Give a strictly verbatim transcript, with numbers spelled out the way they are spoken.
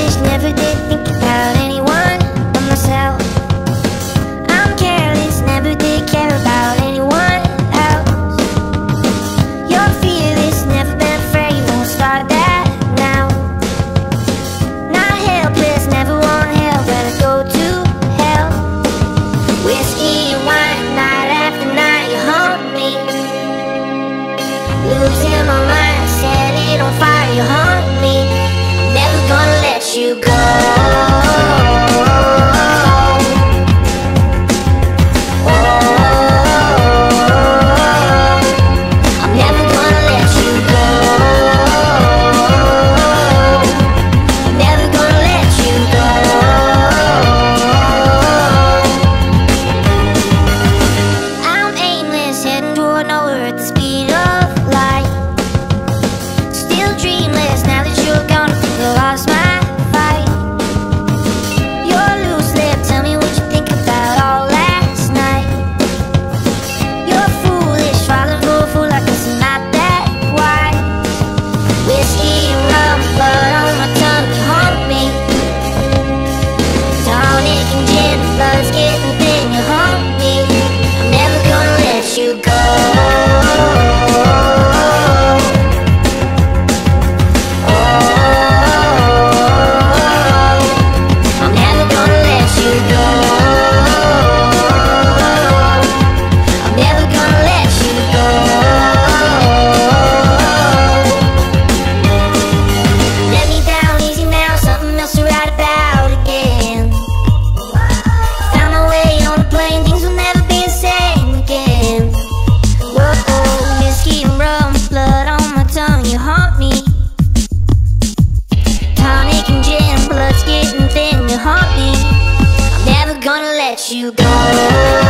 foolish, never did think about anyone but myself. I'm careless, never did care about anyone else. You're fearless, never been afraid, won't start that now. Not helpless, never want help, better go to hell. Whiskey and wine, night after night, you haunt me. Losing my mind, set it on fire, you haunt me. I'm never gonna let you go. Let you go.